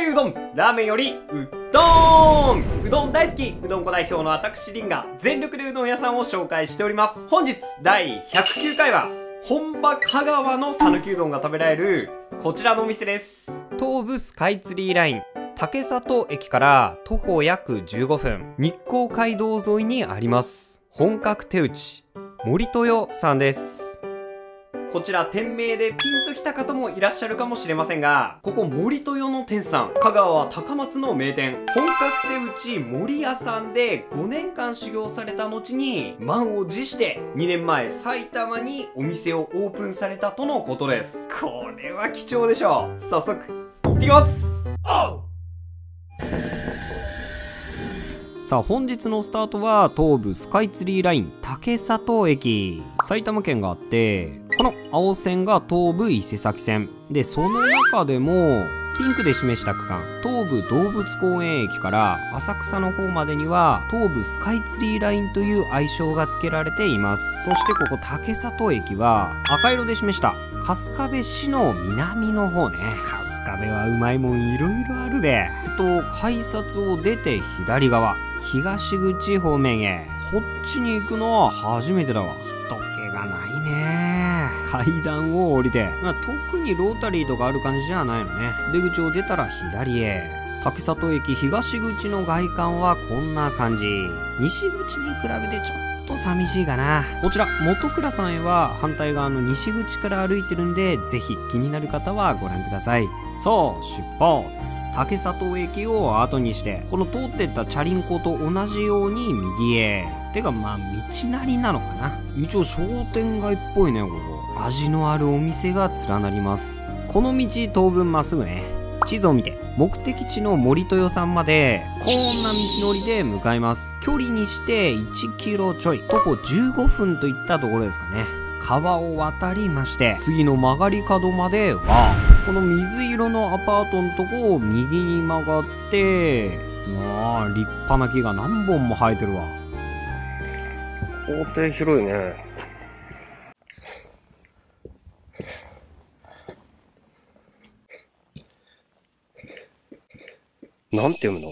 流うどん、ラーメンよりうどーん。うどん大好き、うどんこ代表の私リンが全力でうどん屋さんを紹介しております。本日第109回は本場香川の讃岐うどんが食べられるこちらのお店です。東武スカイツリーライン竹里駅から徒歩約15分、日光街道沿いにあります本格手打ち森豊さんです。こちら店名でピンときた方もいらっしゃるかもしれませんが、ここ森豊の店さん、香川高松の名店本格手打ち森屋さんで5年間修行された後に満を持して2年前埼玉にお店をオープンされたとのことです。これは貴重でしょう。早速行ってきます。さあ本日のスタートは東武スカイツリーライン竹里駅。埼玉県があって、この青線が東武伊勢崎線で、その中でもピンクで示した区間、東武動物公園駅から浅草の方までには東武スカイツリーラインという愛称が付けられています。そしてここ竹里駅は赤色で示した春日部市の南の方ね。春日部はうまいもんいろいろあるで。改札を出て左側、東口方面へ。こっちに行くのは初めてだわ。人気がないね。階段を降りて、特にロータリーとかある感じじゃないのね。出口を出たら左へ。竹里駅東口の外観はこんな感じ。西口に比べてちょっと寂しいかな。こちら元倉さんへは反対側の西口から歩いてるんで、ぜひ気になる方はご覧ください。さあ出発。竹里駅を後にして、この通ってったチャリンコと同じように右へ。てか道なりなのかな。一応商店街っぽいね。ここ味のあるお店が連なります。この道当分まっすぐね。地図を見て目的地の森豊さんまでこんな道のりで向かいます。距離にして1キロちょい、徒歩15分といったところですかね。川を渡りまして、次の曲がり角まではこの水色のアパートのとこを右に曲がって、立派な木が何本も生えてるわ。校庭広いね。なんて読むの？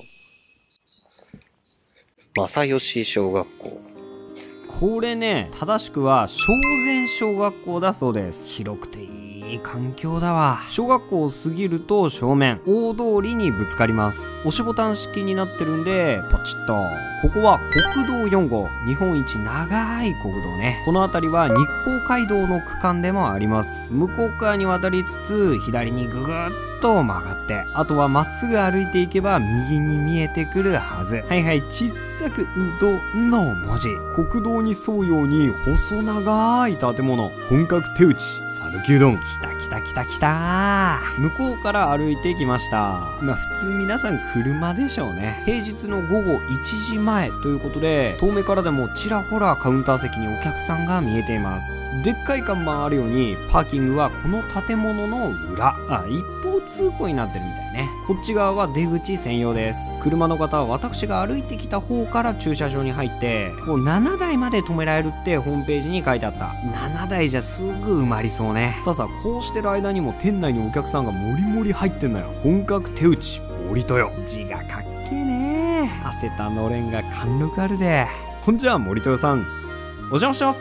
正義小学校。これね、正しくは正善小学校だそうです。広くていい環境だわ。小学校を過ぎると正面大通りにぶつかります。押しボタン式になってるんでポチッと。ここは国道4号、日本一長い国道ね。この辺りは日光街道の区間でもあります。向こう側に渡りつつ左にぐぐっと曲がって、あとはまっすぐ歩いていけば右に見えてくるはず。小さくうどんの文字。国道に沿うように細長い建物、本格手打ち讃岐うどん。来た。向こうから歩いてきました。普通皆さん車でしょうね。平日の午後1時前ということで、遠目からでもちらほらカウンター席にお客さんが見えています。でっかい看板あるように、パーキングはこの建物の裏。一方通行になってるみたいね。こっち側は出口専用です。車の方は私が歩いてきた方から駐車場に入って、7台まで止められるってホームページに書いてあった。7台じゃすぐ埋まりそうね。さあこうしてる間にも店内にお客さんがもりもり入ってんのよ。本格手打ち森豊。字がかっけえね。汗たのれんが貫禄あるで。ほんじゃ森豊さん、お邪魔してます。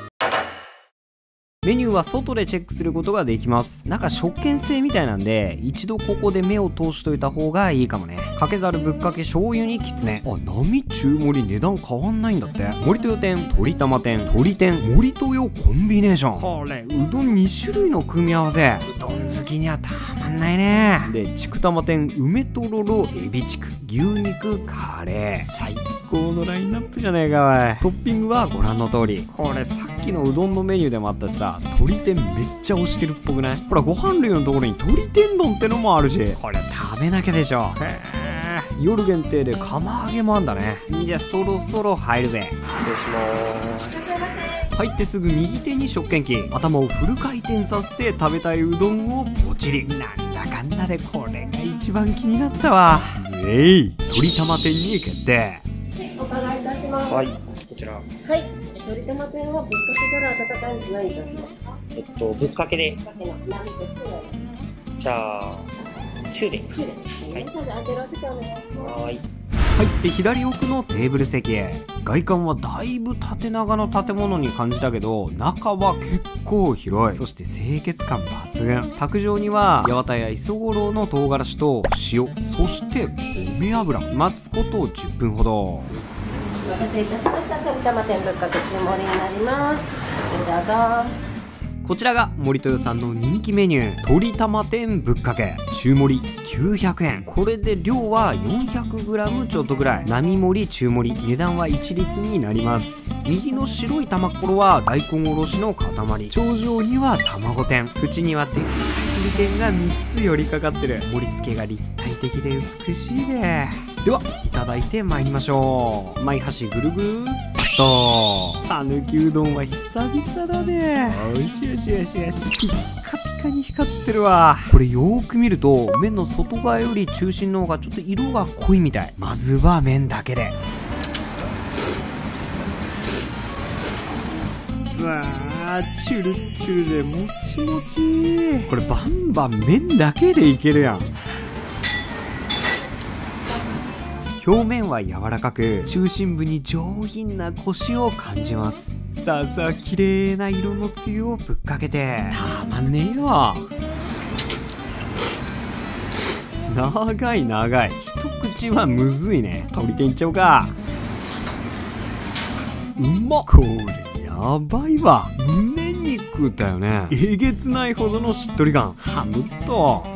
メニューは外でチェックすることができます。なんか食券制みたいなんで、一度ここで目を通しといた方がいいかもね。かけざるぶっかけ醤油にきつね。並中盛り値段変わんないんだって。森豊店、鶏玉店、鶏天、森豊コンビネーション。これうどん2種類の組み合わせ。うどん好きにはたまんないね。で、筑玉店、梅とろろエビチク、牛肉カレー。最高のラインナップじゃねえかおい。トッピングはご覧の通り。これさっきのうどんのメニューでもあったしさ、鶏天めっちゃ推してるっぽくない？ほら、ご飯類のところに鶏天丼ってのもあるし、これ食べなきゃでしょ。夜限定で釜揚げもあんだね。じゃあそろそろ入るぜ。失礼します。入ってすぐ右手に食券機、頭をフル回転させて食べたいうどんをポチリ。なんだかんだでこれが一番気になったわ。鶏玉店に決定。 お伺いいたします。 はい、こちら。 はい。鶏玉店はぶっかけから温かいんじゃないですか。 ぶっかけで。 ぶっかけの何と違い。 じゃあ中で。 中ですね。それでアンテナ席お願いします。 はい。入って左奥のテーブル席へ。外観はだいぶ縦長の建物に感じたけど、中は結構広い。そして清潔感抜群。卓上には八幡や磯五郎の唐辛子と塩、そして米油。待つこと10分ほど。 お待たせいたしました。鳥玉天ぶっかけ中盛りになります。どうぞ。 こちらが森豊さんの人気メニュー、鶏玉天ぶっかけ中盛り900円。これで量は 400g ちょっとぐらい。並盛り中盛り、値段は一律になります。右の白い玉っころは大根おろしの塊、頂上には卵天、縁にはでっかい鶏天が3つ寄りかかってる。盛り付けが立体的で美しいね。ではいただいてまいりましょう。前箸ぐるぐる讃岐うどんは久々だね。よしよしよしよし。ピッカピカに光ってるわ。これよーく見ると麺の外側より中心の方がちょっと色が濃いみたい。まずは麺だけで。うわー、チュルチュルでもちもち。これバンバン麺だけでいけるやん。表面は柔らかく、中心部に上品なコシを感じます。さあさあ、綺麗な色のつゆをぶっかけて、たまんねえよ。長い長い。一口はむずいね。鶏天いっちゃおうか。うまっ。これやばいわ。胸肉だよね。えげつないほどのしっとり感。ハムっと。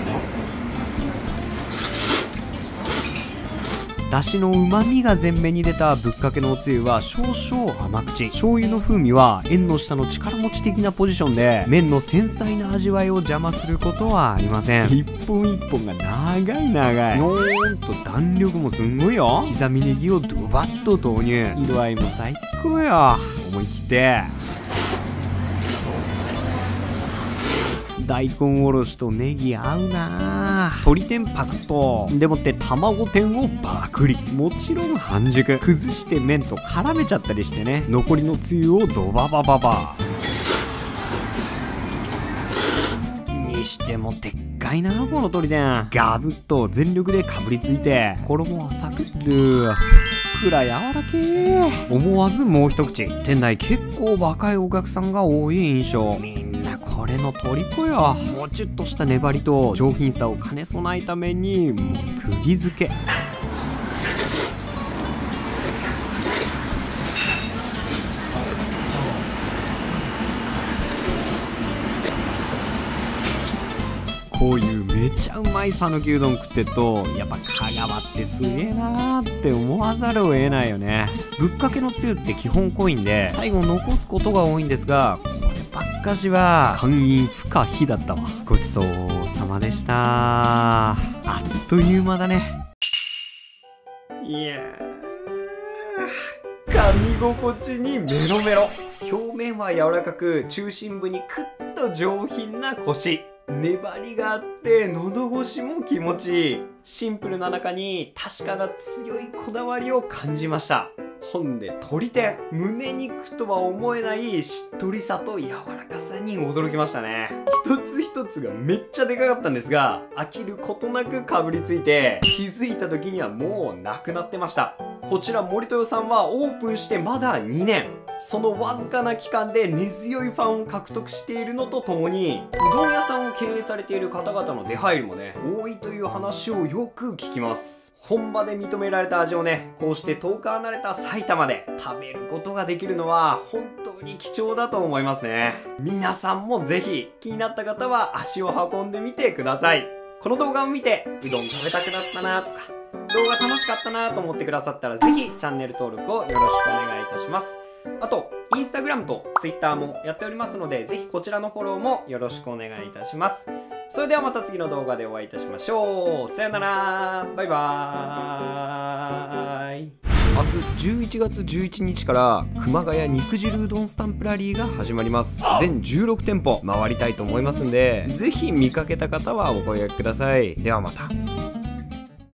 だしの旨味が前面に出たぶっかけのおつゆは少々甘口。醤油の風味は縁の下の力持ち的なポジションで、麺の繊細な味わいを邪魔することはありません。一本一本が長い長い。のーんと弾力もすんごいよ。刻みネギをドバッと投入。色合いも最高よ。思い切って大根おろしとネギ合うなぁ。鶏天パクッと。でもって卵天をバクリ。もちろん半熟。崩して麺と絡めちゃったりしてね。残りのつゆをドババババ。にしてもでっかいなこの鶏天。ガブッと全力でかぶりついて、衣はサクッ。ふっくら柔らけー。思わずもう一口。店内結構若いお客さんが多い印象。みんなこれの虜よ。もうちょっとした粘りと上品さを兼ね備えた麺にもう釘付け。こういうめちゃうまい讃岐うどん食ってると、やっぱ香川ってすげえなーって思わざるを得ないよね。ぶっかけのつゆって基本濃いんで最後残すことが多いんですが、こればっかしは肝陰不可避だったわ。ごちそうさまでした。あっという間だね。いやー、噛み心地にメロメロ。表面は柔らかく、中心部にクッと上品なコシ。粘りがあって喉越しも気持ちいい。シンプルな中に確かな強いこだわりを感じました。ほんで鶏天、胸肉とは思えないしっとりさと柔らかさに驚きましたね。一つ一つがめっちゃでかかったんですが、飽きることなくかぶりついて、気づいた時にはもうなくなってました。こちら森豊さんはオープンしてまだ2年。そのわずかな期間で根強いファンを獲得しているのとともに、うどん屋さんを経営されている方々の出入りもね、多いという話をよく聞きます。本場で認められた味をね、こうして遠く離れた埼玉で食べることができるのは本当に貴重だと思いますね。皆さんもぜひ気になった方は足を運んでみてください。この動画を見てうどん食べたくなったなとか、動画楽しかったなと思ってくださったら、ぜひチャンネル登録をよろしくお願いいたします。あと、インスタグラムとツイッターもやっておりますので、ぜひこちらのフォローもよろしくお願いいたします。それではまた次の動画でお会いいたしましょう。さよなら。バイバーイ。明日11月11日から熊谷肉汁うどんスタンプラリーが始まります。全16店舗回りたいと思いますんで、ぜひ見かけた方はお声掛けください。ではまた。